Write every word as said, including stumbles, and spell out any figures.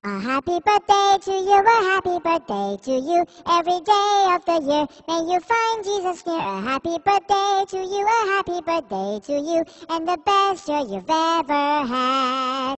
A happy birthday to you, a happy birthday to you. Every day of the year, may you find Jesus near. A happy birthday to you, a happy birthday to you. And the best year you've ever had.